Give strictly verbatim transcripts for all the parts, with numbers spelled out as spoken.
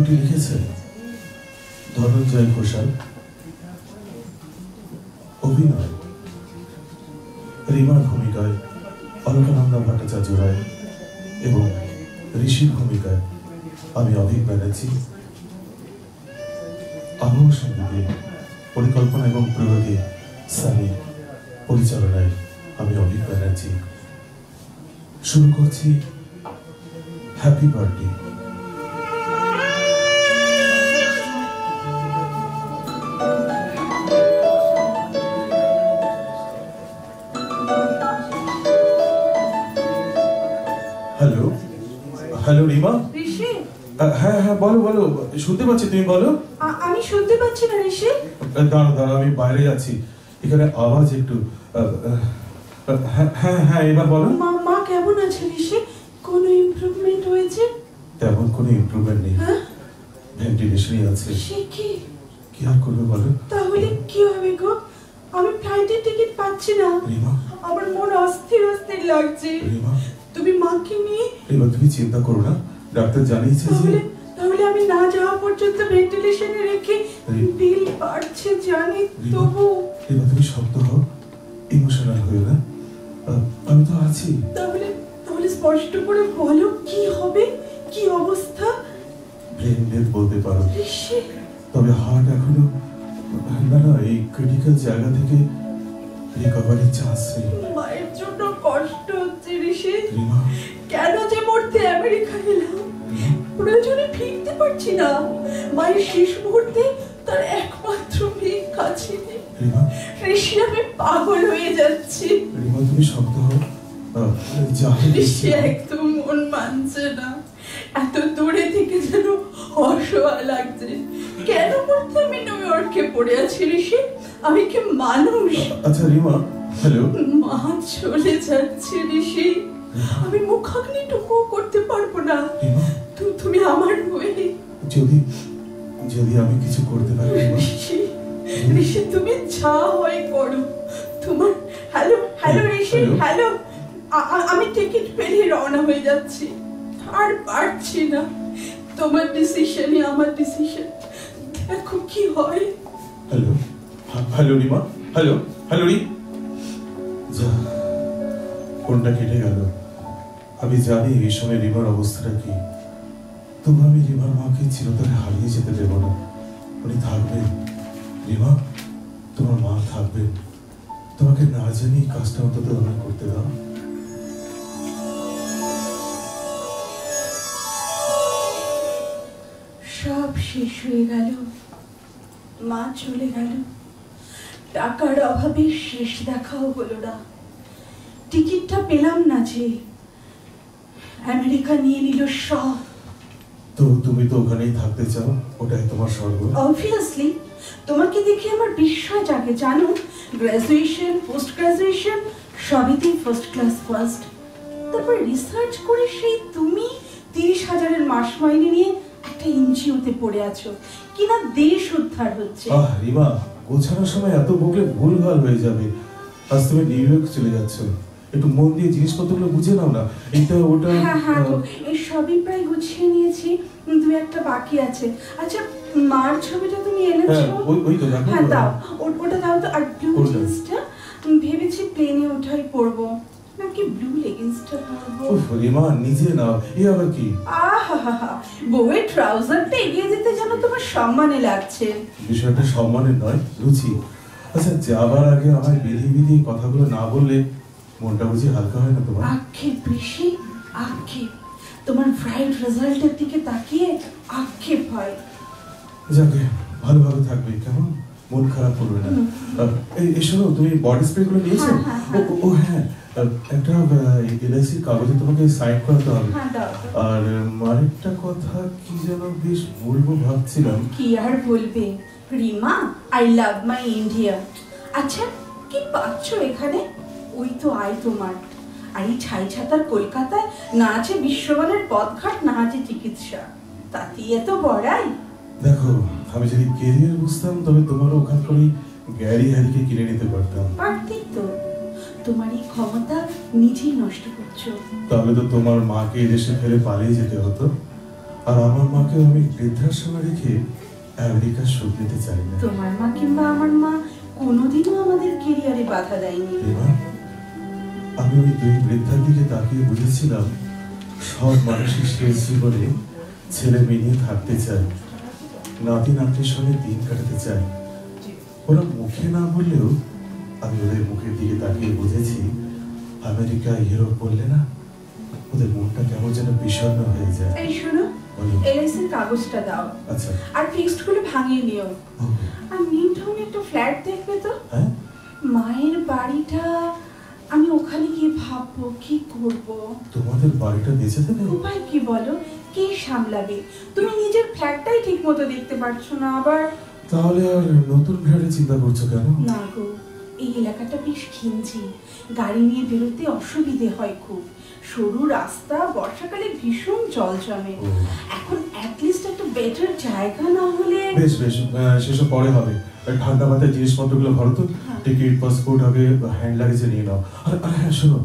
গল্পটি লিখেছেন ধনঞ্জয় ঘোষাল, অভিনয় রিমার ভূমিকায় অলকানন্দা ভট্টাচার্য রায় এবং ঋষির ভূমিকায় আমি অভিক ব্যানার্জি। আবহ সঙ্গীতে পরিকল্পনা এবং প্রয়োগে সানি, পরিচালনায় আমি অভিক ব্যানার্জি। শুরু করছি happy birthday. Hello hello Rima. Rishi? হ্যাঁ হ্যাঁ বলো বলো, শুনতে পাচ্ছি, তুমি বলো। আমি শুনতে পাচ্ছি না ঋষি। দাঁড়া দাঁড়া, আমি বাইরে যাচ্ছি, এখানে আওয়াজ একটু। হ্যাঁ হ্যাঁ হ্যাঁ এবার বলো। মা মা কেমন আছে ঋষি? কোনো ইমপ্রুভমেন্ট হয়েছে? তেমন কোনো ইমপ্রুভমেন্ট নেই, হ্যাঁ ভেন্টিলেশনই আছে। সে কি কি আর করবে বলো। তাহলে কি হবে গো? আমি ফ্লাইটের টিকিট পাচ্ছি না। রিমা, আমার মন অস্থির অস্থির লাগছে। রিমা, তুমি মাকে নিয়ে। রিমা তুমি চিন্তা করো না, ডাক্তার জানিয়েছে যে। তাহলে আমি না যাওয়া পর্যন্ত ভেন্টিলেশনে রেখে বিল বাড়ছে জানি, তবু। রিমা তুমি শক্ত হও, ইমোশনাল হয়ে না, আমি তো আছি। তাহলে তাহলে স্পষ্ট করে বলো, কি হবে, কি অবস্থা? ব্রেন ডেথ বলতে পারো, ঋষি তবে হার্ট এখনো না না এই ক্রিটিক্যাল জায়গা থেকে রিকভারির চান্স নেই। মায়ের জন্য কষ্ট হচ্ছে ঋষি। রিমা, কেন যে মরতে আমেরিকা এলাম, প্রয়োজনে ফিরতে পারছি না। মায়ের শেষ মুহূর্তে তার একমাত্র মেয়ে কাছে নেই। রিমা, ঋষি আমি পাগল হয়ে যাচ্ছি। রিমা তুমি শক্ত হও, যাই ঋষি একদম মন মানছে না, এত দূরে থেকে যেন অসহায় লাগছে। কেন মরতে আমি নিউ ইয়র্কে পড়ে আছি ঋষি? আমি কি মানুষ? আচ্ছা রিমা, হ্যালো। মা চলে যাচ্ছে ঋষি, আমি মুখাগ্নিটুকুও করতে পারবো না। তুমি আমার হয়ে যদি যদি আমি কিছু করতে পারি ঋষি, ঋষি তুমি যা হয় করো। তোমার হ্যালো হ্যালো ঋষি, হ্যালো। আমি টিকিট পেলে রওনা হয়ে যাচ্ছি, আর পারছি না। তোমার ডিসিশনই আমার ডিসিশন, দেখো কি হয়। Hello hello Rima, hello hello রি। যা, কোনটা কেটে গেল। আমি জানি এই সময় রিমার অবস্থাটা কি, তবু আমি রিমার মাকে চিরতরে হারিয়ে যেতে দেব না। উনি থাকবেন রিমা, তোমার মা থাকবেন। তোমাকে না জানি কাজটা অন্তত আমি করতে দাও। সব শেষ হয়ে গেল, মা চলে গেল, টাকার অভাবে শেষ দেখাও হলো না। টিকিটটা পেলাম না যে, আমেরিকা নিয়ে নিল সব। তো তুমি তো ওখানেই থাকতে চাও, ওটাই তোমার স্বর্গ। অবভিয়াসলি, তোমাকে দেখে আমার বিস্ময় জাগে জানো। গ্রাজুয়েশন, পোস্ট গ্রাজুয়েশন সবইতেই ফার্স্ট ক্লাস ফার্স্ট। তারপর রিসার্চ করে সেই তুমি তিরিশ হাজারের মাস মাইনে নিয়ে একটা এনজিওতে পড়ে আছো, কিনা দেশ উদ্ধার হচ্ছে। আহ রিমা, গোছানোর সময় এত বকলে ভুলভাল হয়ে যাবে। আজ তুমি নিউ ইয়র্ক চলে যাচ্ছ, একটু মন দিয়ে জিনিসপত্রগুলো বুঝে নাও না। এটা ওটা। হ্যাঁ হ্যাঁ গো, এই সবই প্রায় গুছিয়ে নিয়েছি, দু একটা বাকি আছে। আচ্ছা, মার ছবিটা তুমি এনেছো? ওই ওই তো দেখো। হ্যাঁ দাও, ওটা দাও তো। আর ব্লু জিন্সটা ভেবেছি প্লেনে ওঠাই পরবো, নাকি ব্লু লেগিংসটা পরবো। উফ রিমা, নিজে নাও, এই আবার কি? আহা, বউয়ের ট্রাউজারটা এগিয়ে যেতে যেন তোমার সম্মানে লাগছে। বিষয়টা সম্মানের নয়, রুচি। আচ্ছা, যাবার আগে আমায় বিধি বিধি কথাগুলো না বললে মনটা বুঝি হালকা হয় না তোমার? আক্ষেপ ঋষি, আক্ষেপ। তোমার ব্রাইট রেজাল্টের দিকে তাকিয়ে আক্ষেপ হয়। যাকে ভালোভাবে থাকবে, কেমন মন খারাপ করবে না। এই শোনো, তুমি বডি স্প্রে গুলো নিয়েছো? ও হ্যাঁ, একটা এলআইসির কাগজে তোমাকে সাইন করাতে হবে। আর আরেকটা কথা কি যেন বেশ বলবো ভাবছিলাম। কি আর বলবে Rima, I love my India. আচ্ছা, কি পাচ্ছ এখানে? ওই তো আয় তোমার। আর এই ছাই ছাতার কলকাতায় না আছে বিশ্বমানের পথঘাট, না আছে চিকিৎসা, তাতেই এত বড়াই। দেখো, আমি যদি ক্যারিয়ার বুঝতাম তবে তোমারও ওখান করেই গ্যারি হ্যারিকে কিনে নিতে পারতাম। পারতি তো, তোমার এই ক্ষমতা নিজেই নষ্ট করছো। তাহলে তো তোমার মাকে এদেশে ফেলে পালিয়ে যেতে হতো। আর আমার মাকে আমি বৃদ্ধাশ্রমে রেখে আমেরিকা সুখ নিতে চাই না। তোমার মা কিংবা আমার মা কোনোদিনও আমাদের ক্যারিয়ারে বাধা দেয়নি। আমি ওই দুই বৃদ্ধার দিকে তাকিয়ে বুঝেছিলাম সব মানুষের শেষ জীবনে ছেলে মেয়ে নিয়ে থাকতে চায়, নাতি নাতির সঙ্গে দিন কাটাতে চায়। ওরা মুখে না বললেও আমি ওদের মুখের দিকে তাকিয়ে বুঝেছি আমেরিকা ইউরোপ বললে না ওদের মনটা কেমন যেন বিষণ্ণ হয়ে যায়। এই শোনো, এলআইসি এর কাগজটা দাও। আচ্ছা। আর ফিক্সড করে ভাঙিয়ে নিও। আর নিউ টাউনে একটা ফ্ল্যাট দেখবে তো? হ্যাঁ। মায়ের বাড়িটা আমি ওখানে গিয়ে ভাববো কি করব। তোমাদের বাড়িটা বেঁচে দেবে? উপায় কি বলো, কে সামলাবে? তুমি নিজের ফ্ল্যাটটাই ঠিক মতো দেখতে পারছো না, আবার তাহলে আর নতুন ফ্ল্যাটে চিন্তা করছো কেন? না গো, এই এলাকাটা বেশ ঘিঞ্জি, গাড়ি নিয়ে বেরোতে অসুবিধে হয় খুব। সরু রাস্তা, বর্ষাকালে ভীষণ জল জমে। এখন অ্যাটলিস্ট একটা বেটার জায়গা না হলে। বেশ বেশ, সেসব পরে হবে। ঠান্ডা মাথায় জিনিসপত্রগুলো ভরো তো, টিকিট পাসপোর্ট আগে হ্যান্ড লাগেজে নিয়ে নাও। আর আর হ্যাঁ শোনো,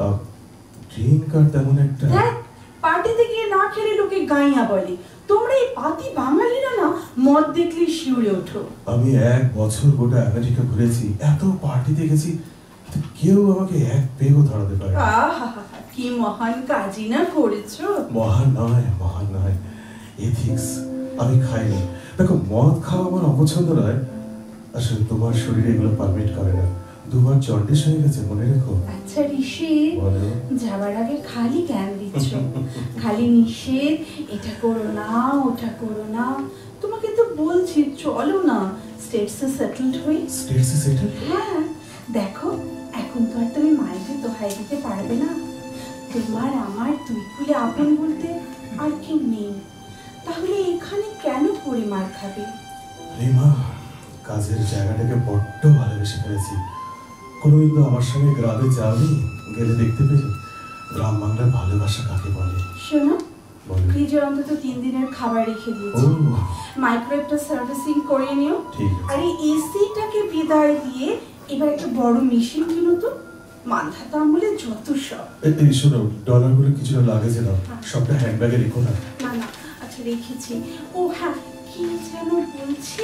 ড্রিঙ্ক আর তেমন একটা। দেখ, পার্টিতে গিয়ে না খেলে লোকে গাইয়া বলে। তোমরা এই পাতি বাঙালিরা না মদ দেখলে শিউরে ওঠো। আমি এক বছর গোটা আমেরিকা ঘুরেছি, এত পার্টিতে গেছি, কেউ আমাকে এক পেগও ধরাতে পারে। আহা, কি মহান কাজই না করেছো। মহান নয়, মহান নয়, এথিক্স। আমি খাইনি। দেখো, মদ খাওয়া আমার অপছন্দ নয়, আসলে তোমার শরীরে এগুলো পারমিট করে না। দুবার জন্ডিস হয়ে গেছে, মনে রেখো। আচ্ছা ঋষি, যাবার আগে খালি জ্ঞান দিচ্ছ, খালি নিষেধ, এটা করো না ওটা করো না। তোমাকে তো বলছি চলো না স্টেটসে সেটেলড হই। স্টেটসে সেটেলড? হ্যাঁ, দেখো এখন তো আর তুমি মায়েকে দোহাই দিতে পারবে না। তোমার আমার দুই কুলে আপন বলতে আর কেউ নেই, তাহলে এখানে কেন পড়ে মার খাবে? রিমা, কাজের জায়গাটাকে বড্ড ভালোবেসে ফেলেছি। কোনোদিন তো আমার সঙ্গে গ্রামে যাওনি, গেলে দেখতে পেলে গ্রাম বাংলার ভালোবাসা কাকে বলে। শোনো, ফ্রিজে অন্তত তিন দিনের খাবার রেখে দিয়েছি, মাইক্রোওয়েভটা সার্ভিসিং করে নিও। আর এই এসিটাকে বিদায় দিয়ে এবার একটা বড় মেশিন কিনো তো, মান্ধাতা আমলে যত সব। এই শোনো, ডলারগুলো কিছুটা লাগেজে নাও, সবটা হ্যান্ডব্যাগে রেখো না। না না, আচ্ছা রেখেছি। ও হ্যাঁ, কি যেন বলছি,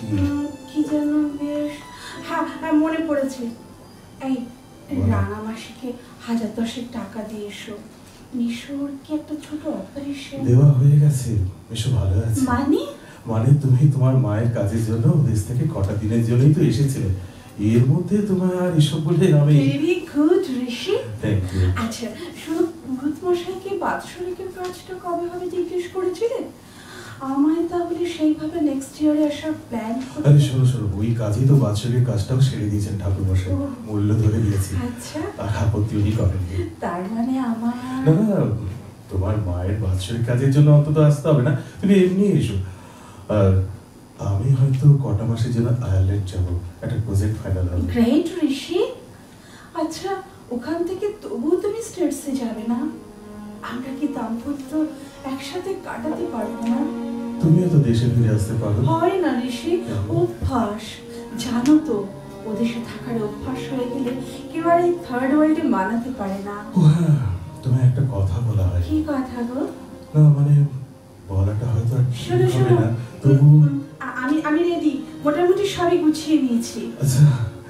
কি যেন বেশ, হ্যাঁ মনে পড়েছে। এই রানা মাসিকে হাজার দশেক টাকা দিয়ে এসো। মিশুর কি একটা ছোট অপারেশন দেওয়া হয়ে গেছে, মিশু ভালো আছে। মানে? মানে তুমি তোমার মায়ের কাজের জন্য দেশ থেকে কটা দিনের জন্যই তো এসেছিলে, এর মধ্যে তোমার আর এসব বলে আমি। Very good Rishi. Thank you. আচ্ছা শুনো, পুরোহিত মশাইকে বাৎসরিকের কাজটা কবে হবে জিজ্ঞেস করেছিলে? আমায় তাহলে সেইভাবে নেক্সট ইয়ারে আসার প্ল্যান করতে। আরে শোনো শোনো, ওই কাজই তো বাৎসরিকের কাজটাও সেরে দিয়েছেন ঠাকুর মশাই, মূল্য ধরে দিয়েছি। আচ্ছা, আর আপত্তি উনি করেননি। তার মানে আমার না না, তোমার মায়ের বাৎসরিক কাজের জন্য অন্তত আসতে হবে না, তুমি এমনি এসো। আর আমি হয়তো কটা মাসের জন্য আয়ারল্যান্ড যাব, একটা প্রজেক্ট ফাইনাল হবে। গ্রেট ঋষি। আচ্ছা, ওখান থেকে তবুও তুমি স্টেটসে যাবে না? আমরা কি দাম্পত্য একসাথে কাটাতে পারবো না? তুমিও তো দেশে ফিরে আসতে পারো। হয় না ঋষি, অভ্যাস। জানো তো, ওদেশে থাকার অভ্যাস হয়ে গেলে কেউ আর এই থার্ড ওয়ার্ল্ডে মানাতে পারে না। ও হ্যাঁ, তোমায় একটা কথা বলা হয়। কি কথা গো? না মানে বলাটা হয়তো আর শোনো ঠিক হবে শোনো, না, তবু আমি আমি রেডি, মোটামুটি সবই গুছিয়ে নিয়েছি। আচ্ছা,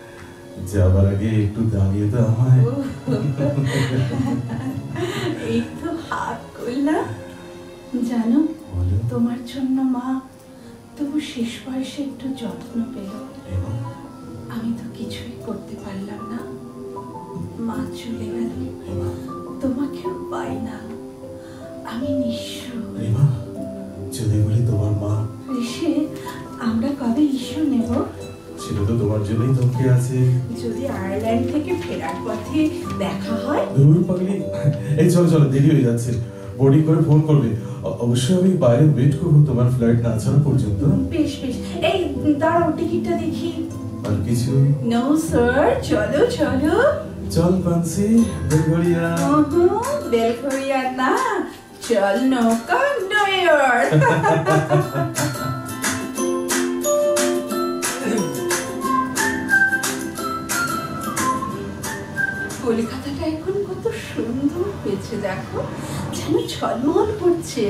যাবার আগে একটু দাঁড়িয়ে তো আমায়। এই তো হাত করলাম। জানো, তোমার জন্য মা তবু শেষ বয়সে একটু যত্ন পেল। আমি তো কিছুই করতে পারলাম না, মা চলে গেল, তোমাকেও পাই না, আমি নিঃস্ব। যদি বলি তোমার মা, ঋষি আমরা কবে ইস্যু নেব? সেটা তো তোমার জন্যই ধমকে আছে। যদি আয়ারল্যান্ড থেকে ফেরার পথে দেখা হয়। দূর পাগলি, এই চলো চলো, দেরি হয়ে যাচ্ছে, বোর্ডিং করে ফোন করবে। অবশ্যই আমি বাইরে ওয়েট করবো তোমার ফ্লাইট না ছাড়া পর্যন্ত। বেশ বেশ, এই দাঁড়াও, টিকিটটা দেখি। আর কিছু? নো স্যার, চলো চলো। চল বান্সি, বেলঘরিয়া। ওহো, বেলঘরিয়া না, চল নৌকা নয়ার। কলকাতাটা এখন কত সুন্দর হয়েছে দেখো, যেন ঝলমল করছে।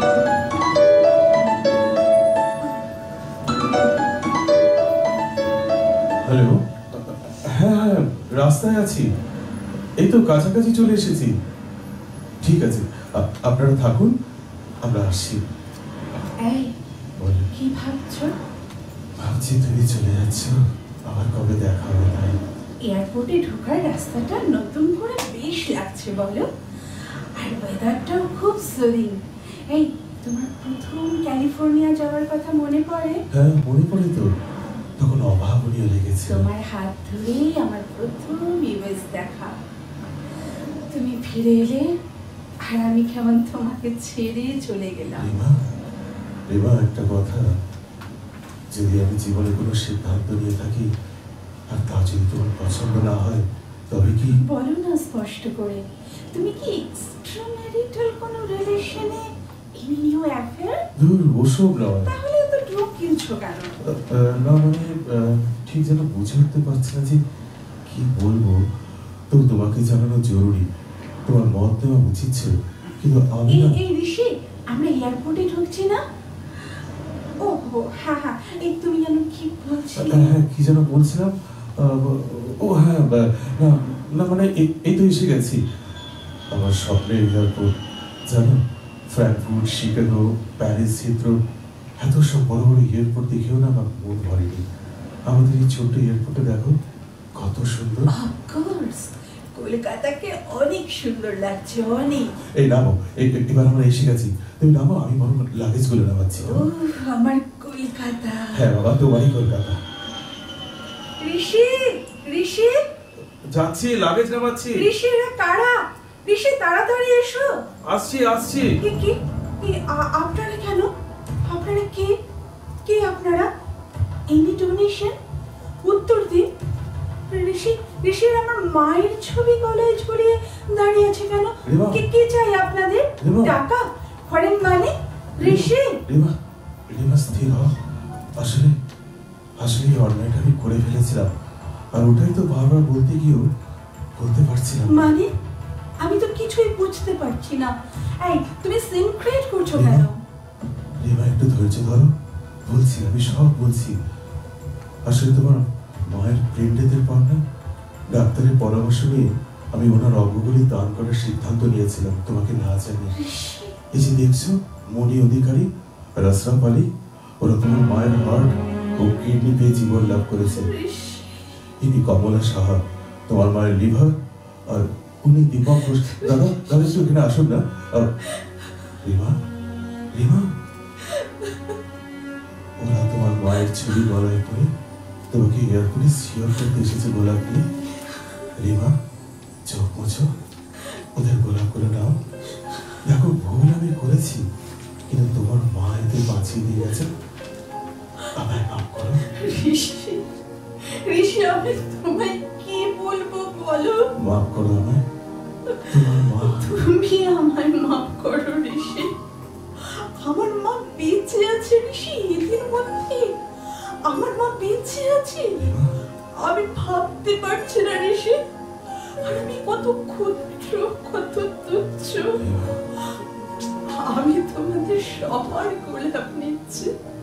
হ্যালো, হ্যাঁ হ্যাঁ রাস্তায় আছি, এই তো কাছাকাছি চলে এসেছি। ঠিক আছে, আপনারা থাকুন, আমরা আসছি। এই কি ভাবছো? ভাবছি তুমি চলে যাচ্ছ, আবার কবে দেখা হবে তাই। এয়ারপোর্টে ঢোকার রাস্তাটা নতুন করে বেশ লাগছে বলো, আর ওয়েদারটাও খুব সুদিং। এই তোমার প্রথম ক্যালিফোর্নিয়া যাওয়ার কথা মনে পড়ে? হ্যাঁ মনে পড়ে তো, তখন অভাবনীয় লেগেছে। তোমার হাত ধরেই আমার প্রথম ইউএস দেখা। তুমি ফিরে এলে আর আমি কেমন তোমাকে ছেড়ে চলে গেলাম। রিমা, রিমা একটা কথা, যদি আমি জীবনে কোনো সিদ্ধান্ত নিয়ে থাকি আর তা যদি তোমার পছন্দ না হয় তবে কি? বলো না স্পষ্ট করে, তুমি কি এক্সট্রা ম্যারিটাল কোনো রিলেশনে ইন নিউ অ্যাফেয়ার? দূর, ওসব নয়। তাহলে এত ঢোক কিনছো কেন? না মানে ঠিক যেন বুঝে উঠতে পারছি না যে কি বলবো, তো তোমাকে জানানো জরুরি, তোমার মত দেওয়া উচিত ছিল, কিন্তু আমি এই না। এই ঋষি, আমরা এয়ারপোর্টে ঢুকছি না? ও হ্যাঁ হ্যাঁ, এই তুমি যেন কি বলছিলে? হ্যাঁ কি যেন বলছিলাম, ও হ্যাঁ না না মানে এই তো এসে গেছি। আমার স্বপ্নের এয়ারপোর্ট, জানো, ফ্র্যাঙ্কফুর্ট, শিকাগো, প্যারিস, হিথ্রো, এত সব বড় বড় এয়ারপোর্ট দেখেও না আমার মন ভরেনি। আমাদের এই ছোট্ট এয়ারপোর্টে দেখো কত সুন্দর। অফকোর্স, কলকাতাকে অনেক সুন্দর লাগছে, অনেক। এই নামো, এবার আমরা এসে গেছি, তুমি নামো, আমি বরং লাগেজ গুলো নামাচ্ছি। ও আমার কলকাতা। হ্যাঁ বাবা, তোমারই কলকাতা। ঋষি, ঋষি যাচ্ছি, লাগেজ নামাচ্ছি। ঋষি, এরা কারা? ঋষি তাড়াতাড়ি এসো। আসছি আসছি। কি কি কি আপনারা কেন? আপনারা কে? কে আপনারা? Any donation? উত্তর দিন। ঋষি, ঋষির আমার মায়ের ছবি গলায় ঝুলিয়ে দাঁড়িয়ে আছে কেন? কি কি চাই আপনাদের? টাকা? Foreign money? ঋষি, রিমা, রিমা স্থির হও। আসলে আসলে অন্যায়টা আমি করে ফেলেছিলাম, আর ওটাই তো বারবার বলতে গিয়েও বলতে পারছিলাম। মানে আমি তো কিছুই বুঝতে পারছি না। এই তুমি সিন ক্রিয়েট করছো কেন? রিমা একটু ধৈর্য ধরো, বলছি, আমি সব বলছি। আসলে তোমার মায়ের ব্রেন ডেথের পর না, ডাক্তারের পরামর্শ নিয়ে আমি ওনার অঙ্গগুলি দান করার সিদ্ধান্ত নিয়েছিলাম, তোমাকে না জানিয়ে। এই যে দেখছো, মনি অধিকারী, রাসরাফ আলী, ওরা তোমার মায়ের হার্ট ও কিডনি পেয়ে জীবন লাভ করেছে। ইনি কমলা সাহা, তোমার মায়ের লিভার, আর উনি দীপক ঘোষ। দাদা দাদা একটু এখানে আসুন না। রিমা, রিমা, ওরা তোমার মায়ের ছবি গলায় করে তোমাকে এয়ারপোর্টে শিওর করতে এসেছে গোলাপ দিয়ে। রিমা, চোখ মোছো, ওদের গোলাপ করে নাও। দেখো, ভুল আমি করেছি, কিন্তু তোমার মা এতে বাঁচিয়ে দিয়ে গেছে, আমায় মাফ করো। ঋষি, ঋষি আমি তোমায় কি বলবো বলো? মাফ করো আমায়, তোমার মা। তুমি আমায় মাফ করো ঋষি, আমার মা বেঁচে আছে ঋষি, এদের মধ্যে আমার মা বেঁচে আছে। আমি ভাবতে পারছি না ঋষি, আর আমি কত ক্ষুদ্র, কত তুচ্ছ। আমি তোমাদের সবার গোলাপ নিচ্ছি,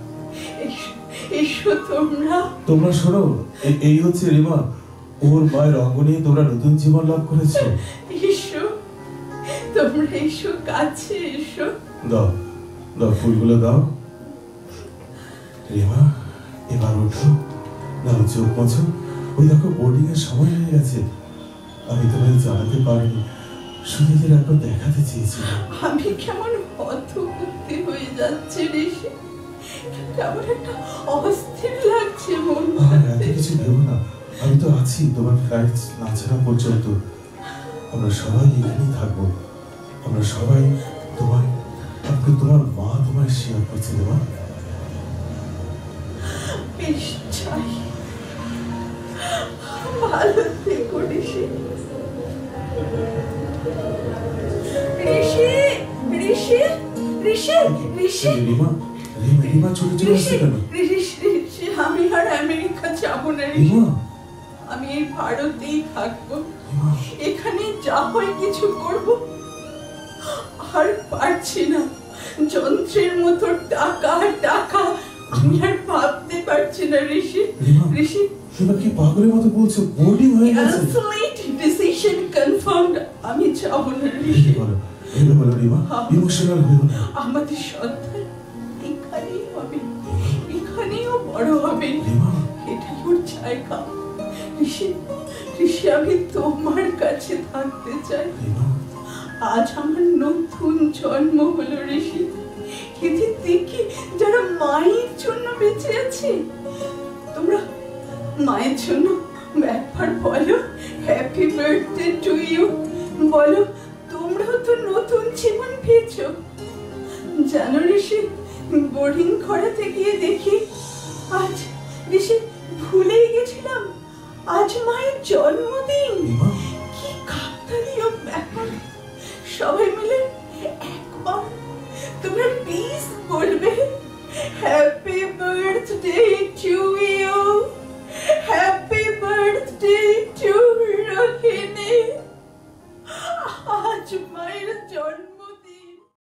এসো তোমরা। তোমরা শোনো, এই হচ্ছে রিমা, ওর মায়ের অঙ্গ নিয়ে তোমরা নতুন জীবন লাভ করেছো। এসো তোমরা, এসো কাছে এসো। দাও দাও, ফুলগুলো দাও। রিমা, এবার ওঠো, নাও চোখ মোছো। ওই দেখো, বোর্ডিং এর সময় হয়ে গেছে। আমি তোমায় জানাতে পারিনি, শুধু এদের একবার দেখাতে চেয়েছিলাম। আমি কেমন হতবুদ্ধি হয়ে যাচ্ছে ঋষি, কেমন একটা অস্থির লাগছে মনটাতে। কিছু ভেবো না, আমি তো আছি তোমার ফ্লাইট না ছাড়া পর্যন্ত। আমরা সবাই এখানেই থাকবো, আমরা সবাই তোমায়, আপনি তোমার মা তোমায় শেয়ার করছে। দেওয়া বেশ চাই, ভালো থেকো ঋষি। ঋষি, ঋষি, ঋষি, ঋষি। রিমা, রিমা, রিমা চলে চলে আসছে কেন? ঋষি, ঋষি, আমি আর আমেরিকা যাবো না ঋষি। রিমা, আমি এই ভারতেই থাকবো, এখানে যা হয় কিছু করব। আর পারছি না, যন্ত্রের মতো টাকা টাকা, আমি আর ভাবতে পারছি না ঋষি। ঋষি তুমি কি পাগলের মতো বলছো? বোর্ডিং হয়ে গেছে। Cancelled, decision confirmed. আমি যাব না ঋষি। বলো এই বলো রিমা, ইমোশনাল হয়ো না। আমাদের সন্তান এখানেই হবে, এখানেও বড় হবে, এটাই ওর জায়গা। ঋষি ঋষি আমি তোমার কাছে থাকতে চাই। আজ আমার নতুন জন্ম হলো ঋষি, এদের দেখি যারা মায়ের জন্য বেঁচে আছে। তোমরা মায়ের জন্য একবার বলো হ্যাপি বার্থডে টু ইউ, বলো তোমরাও তো নতুন জীবন পেয়েছো। জানো ঋষি, বোর্ডিং করাতে গিয়ে দেখি আজ ঋষি ভুলেই গেছিলাম আজ মায়ের জন্মদিন। কি কাকতালীয় ব্যাপার, সবাই মিলে